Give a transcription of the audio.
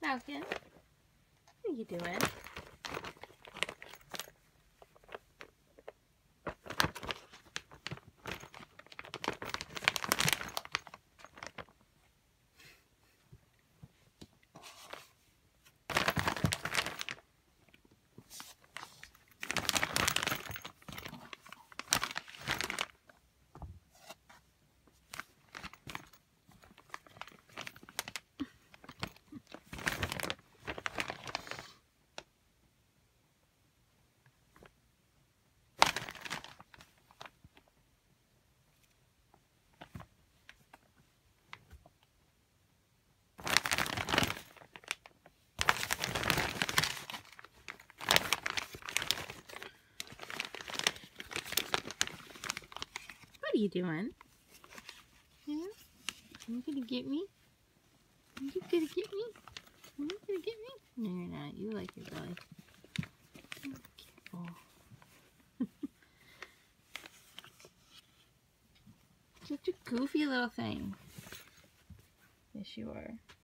Malkin. What are you doing? What are you doing? Yeah? Are you gonna get me? Are you gonna get me? Are you gonna get me? No, you're not. You like your belly. Careful. Such a goofy little thing. Yes, you are.